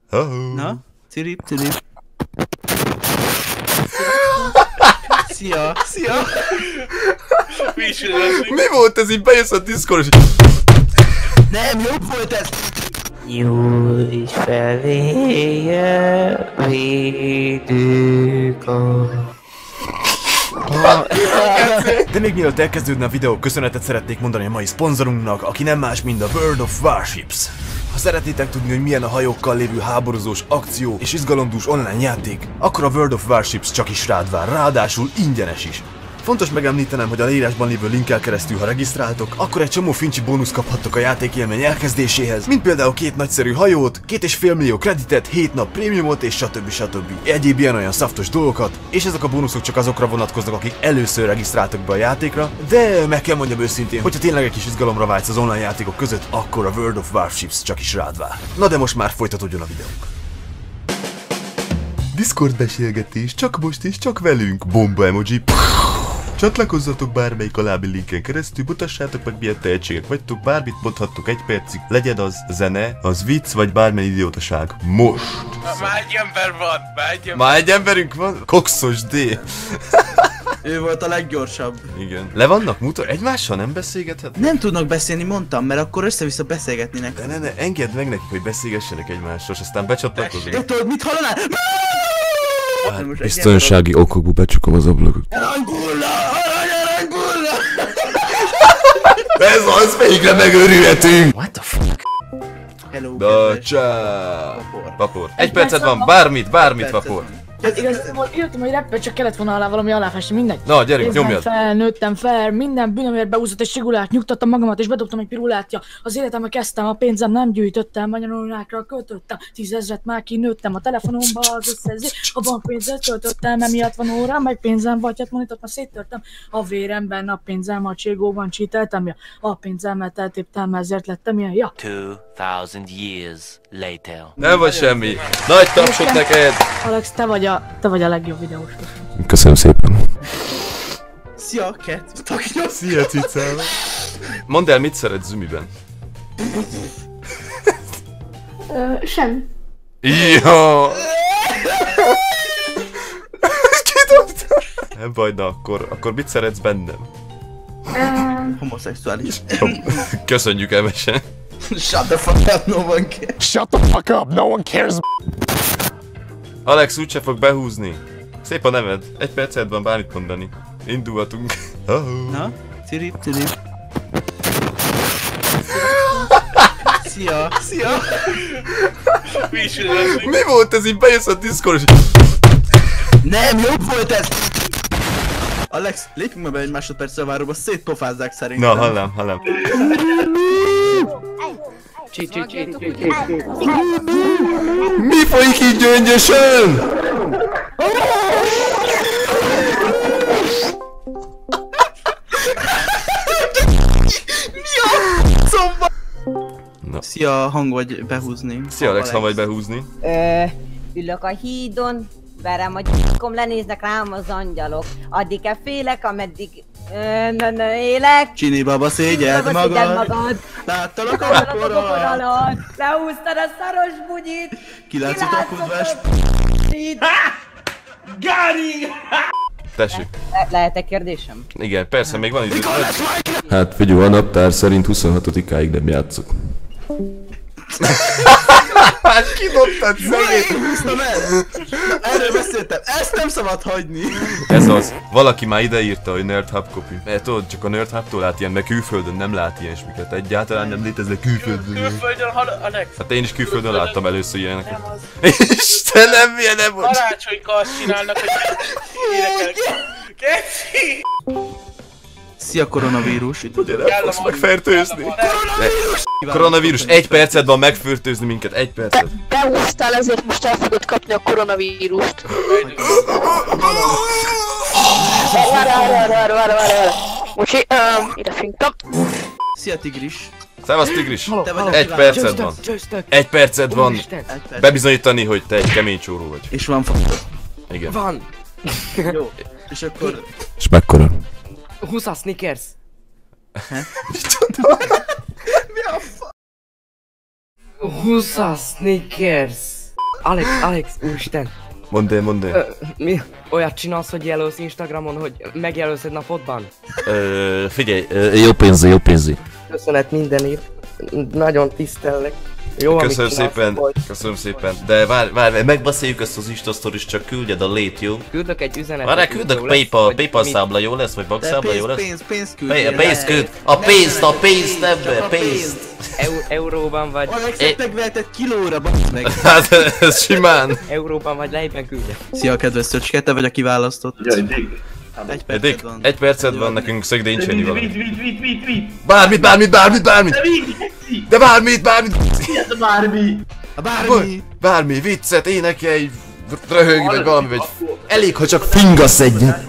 Na? Cirip, cirip. Szia! Szia! Mi volt ez? Így bejössz a Discord és... Nem, jobb volt ez! Nyújts feléje, védők a... De még mielőtt elkezdődne a videó, köszönetet szeretnék mondani a mai szponzorunknak, aki nem más, mint a World of Warships. Ha szeretnétek tudni, hogy milyen a hajókkal lévő háborúzós akció és izgalomdús online játék, akkor a World of Warships csak is rád vár, ráadásul ingyenes is. Fontos megemlítenem, hogy a leírásban lévő linkkel keresztül, ha regisztráltok, akkor egy csomó fincsi bónusz kaphattok a játékélmény elkezdéséhez, mint például 2 nagyszerű hajót, 2,5 millió kreditet, 7 nap prémiumot és stb. Egyéb ilyen-olyan szaftos dolgokat, és ezek a bónuszok csak azokra vonatkoznak, akik először regisztráltak be a játékra, de meg kell mondjam őszintén, hogyha tényleg egy kis izgalomra vágysz az online játékok között, akkor a World of Warships csak is rád vár. Na de most már folytatódjon a videónk. Discord beszélgetés, csak most és csak velünk, bomba emoji. Csatlakozzatok bármelyik alábbi linken keresztül, mutassátok meg milyen tehetségek vagytok, bármit mondhattok 1 percig, legyen az zene, az vicc vagy bármilyen idiótaság. Most! Már egy ember van, Már egy emberünk van? Coxos D. Ő volt a leggyorsabb. Igen. Le vannak mutatva? Egymással nem beszélgethetnek? Nem tudnak beszélni, mondtam, mert akkor össze-vissza beszélgetnének. De ne, engedd meg nekik, hogy beszélgessenek egymással, és aztán becsatlakozunk. De tudod, mit hallanál? Hát, biztonsági okokból becsukom az ablakot. Ez az, végre megőrülhetünk! What the fuck? Hello, Vapor. 1 percet van, bármit, vapor. Hát igazából írtam, hogy rapper, csak kellett volna alá valami aláfestni, mindegy. Na, gyerünk, nyomjad! Nőttem fel, minden bűnömért beúzott egy sigulát, nyugtattam magamat és bedobtam egy pirulátja. Az életembe kezdtem, a pénzem nem gyűjtöttem, anyalulákra költöttem, 10 000 már kinőttem a telefonomba az összezés, a bankpénzet költöttem, emiatt van órám, meg pénzem, vagy hát monitot már széttörtem, a véremben a pénzem, a cségóban csíteltem, ja, a pénzemet eltéptem, ezért lettem ilyen, ja. 2000 years later. Nem vagy semmi. Nagy tapsot neked! Alex, te vagy a legjobb videós. Köszönöm szépen. Szia, Cat. Taknyos. Szia, cicám. Mondd el, mit szeretsz Zümiben? Semmi. Jó. Kidobta. Nem baj, na akkor mit szeretsz bennem? Homoszexuális. Köszönjük, Emese. Shut the fuck up, no one cares. Shut the fuck up, no one cares. Alex úgyse fog behúzni. Szép a neved. 1 percet van bármit mondani. Indulhatunk. Na? Cirip, cirip. Szia! Szia! Mi volt ez? Így bejössz a Discord és... Nem, jobb volt ez! Alex, lépjünk meg be egy másodperccel a váróba, szétpofázzák szerintem. Na, hallám. Mi folyik így gyöngyösen? Na. Szia, hang vagy behúzni. Szia Alex, ha vagy behúzni. Ülök a hídon, verem a gyíkom, lenéznek rám az angyalok. Addig félek, ameddig élek. Csini baba, szégyeld magad. Láttalak a pokor alatt. Lehúztad a szaros bugyit. Kilátszott a kudvás. Gári! Tessék. Lehet-e kérdésem? Igen, persze, még van idő. Hát figyelj, a naptár szerint 26-áig nem játszok. Hát kidobtad szegény! Húztam el! Erről beszéltem, ezt nem szabad hagyni! Ez az. Valaki már ideírta, hogy Nerd Hub copy. Mert tudod, csak a Nerd Hubtól lát ilyen, mert külföldön nem lát ilyesmiket. Egyáltalán nem léteznek külföldön. Külföldön, Alex. Hát én is külföldön láttam először ilyeneket. Istenem, milyen nem volt! Karácsonyka azt csinálnak, hogy énekel. Keci! Szia koronavírus! Ugye nem fogsz megfertőzni? Koronavírus, 1 percet van megfertőzni minket, 1 percet. Behúztál, ezért most el fogod kapni a koronavírust. Várj. Bocsi, ide finktam. Szia Tigris! Szevasz Tigris! 1 percet van. 1 percet van bebizonyítani, hogy te egy kemény csóró vagy. És van Igen. Van! Jó. És akkor... És mekkora? 20 Snickers! Mi a f... 20 Snickers! Alex, úristen. Mondd el. Mi? Olyat csinálsz, hogy jelölsz Instagramon, hogy megjelölsz egy napodban? Figyelj, jó pénzi. Köszönet mindenért. Nagyon tisztellek. Jó, Köszönöm szépen. De várj, megbeszéljük ezt az Insta Stories, csak küldjed a lét, jó? Küldök egy üzenetet. Várj, küldök PayPal számla, jó lesz? Vagy bank számla, jó lesz? Pénzt küldjél. Pénzt küld! A pénzt, ebbe, pénzt! Euróban vagy... Alexet megvehetett kilóra, bassz meg. Hát ez simán. Euróban vagy lejben küldje. Szia, kedves Szöcske, te vagy a kiválasztott. Jaj, Dick. Egy perced van. Egy perced van nekünk, szegdénycsényi valami. Vidd! Bármit! De bármit! Bármi, viccet, énekelj, röhögj, vagy valami, vagy... Elég, ha csak fingasz egyet.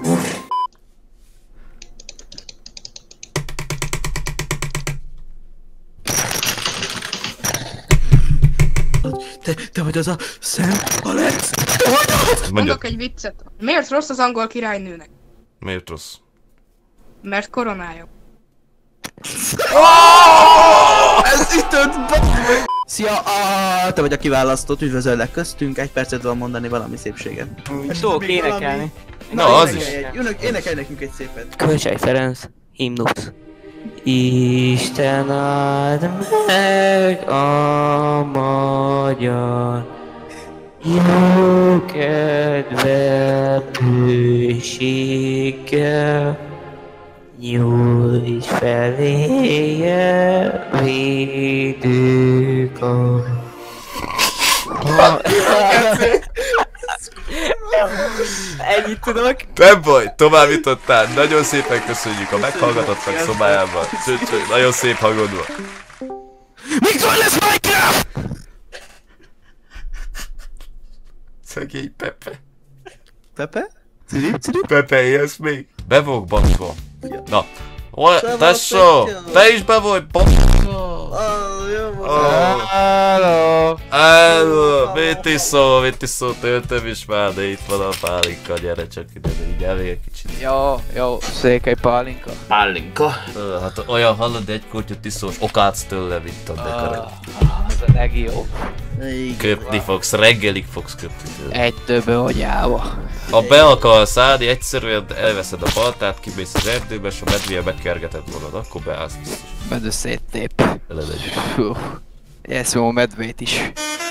Te vagy az a Sam, Alex! Mondok egy viccet. Miért rossz az angol királynőnek? Miért rossz? Mert koronája. Ez ütött, Szia, te vagy a kiválasztott, üdvözöllek köztünk, egy percet van mondani valami szépséget. Tudok énekelni. Na, az is. Énekelj nekünk egy szépet. Kölcsei Ferenc, himnusz. Isten áld meg a magyar jó kedve bőséggel, nyújts feléje védőkar. Ennyit tudok. Nem baj, tovább jutottál. Nagyon szépen köszönjük a meghallgatottak szobájában. Csöcsög, nagyon szép hangod van. Mikor lesz Minecraft? Szegény Pepe. Pepe? Pepe, élsz még? Be vagyok baszva. Na. Tesó! Te is be vagy baszva! Hello! Mit iszol? Töltöm is már, de itt van a pálinka, gyere csak ide, így elég egy kicsit. Jó, székely pálinka. Hát olyan hallod, egy kortyot iszós, okátsz tőle, mint a dekarát. Az a legjobb. Köpni fogsz, reggelig fogsz köpni tőle. Egy többe agyába. Ha be akarsz állni, egyszerűen elveszed a baltát, kimész az erdőbe, és a medvéje megkergeted magad, akkor beállsz biztos. Medve széttép. Veled együtt. Fú. Jelszom a medvét is.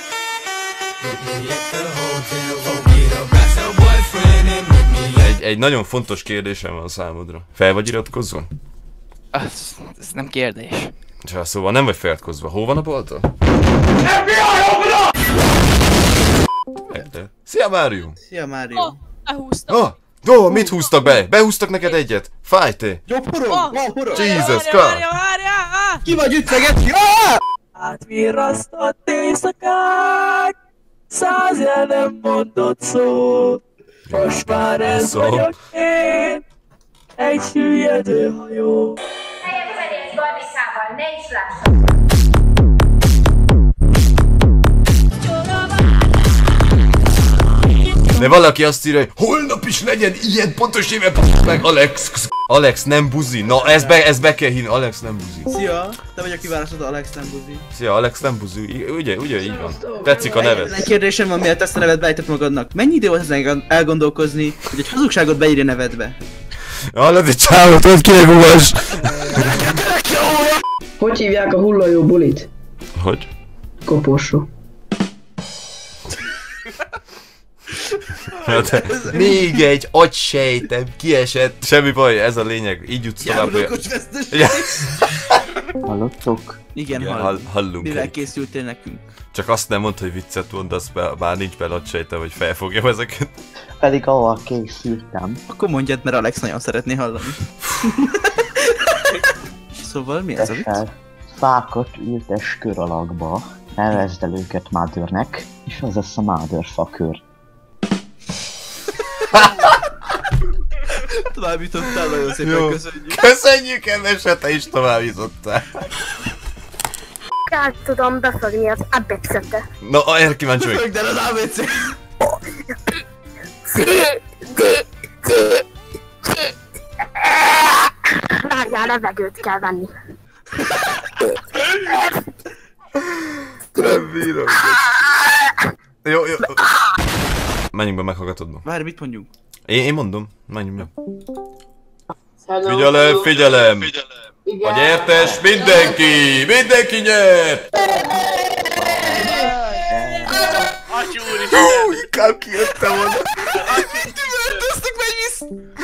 Egy nagyon fontos kérdésem van számodra. Fel vagy iratkozva? Ez nem kérdés. Csak szóval nem vagy feliratkozva. Hol van a balta? Szia Mário! Szia Mário! Elhúztam. Mit húztak be? Behúztak neked egyet? Fáj te! Jó, porog! Jesus Christ! Ki vagy ütlegetni? Átvirrasztott éjszakák, 100 jel nem mondott szót. Most már ez vagyok én, egy süllyedő hajó. Helyezkedés Barbikával, ne is lássam! De valaki azt írja, hogy holnap is legyen ilyen pontos éve, meg Alex. Alex nem buzi. Na ez be kell hinni, Alex nem buzi. Szia, te vagy a kiválasztott Alex nem buzi. Szia, Alex nem buzi. Ugye így van. Tetszik a neved. Egy kérdésem van, miért ezt a nevet beejtett magadnak. Mennyi idő volt ezen elgondolkozni, hogy egy hazugságot beírja nevedbe? Hallod, egy csávot, hogy kiregulás. Hogy hívják a hullajó bulit? Hogy? Koporsó. Még egy agysejtem kiesett. Semmi baj, ez a lényeg. Így jutsz tovább. Hallottok? Igen, hallunk. Mivel készültél nekünk? Csak azt nem mondd, hogy viccet mondasz, már nincs benne agysejtem, hogy felfogjam ezeket. Pedig ahol készültem. Akkor mondjad, mert Alex nagyon szeretné hallani. Szóval mi ez a vicc? Fákat ültes kör alakba, nevezd el őket Mothernek, és az lesz a Motherfucker. Tovább jutottál, nagyon szépen jó. Köszönjük. Köszönjük, Emese, te is tovább jutottál. Át tudom befogni az ABC-t. Na, erre kíváncsi meg. Fögd el az ABC! Várjál, levegőt kell venni. Nem bírom. Jó. Menjünk be, meghallgatod. Várj, mit mondjuk? Én mondom, menjünk be. Figyelem! A nyertes mindenki nyert! Atya úristen! Kám kijöttem volna. Tüvöltöztük meg visz!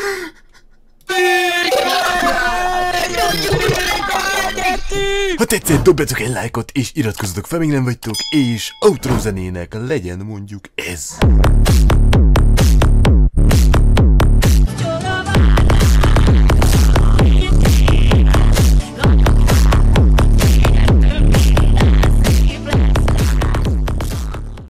Ha tetszett, dobjatok egy lájkot, és iratkozzatok fel, még nem vagytok, és outro zenének legyen mondjuk ez.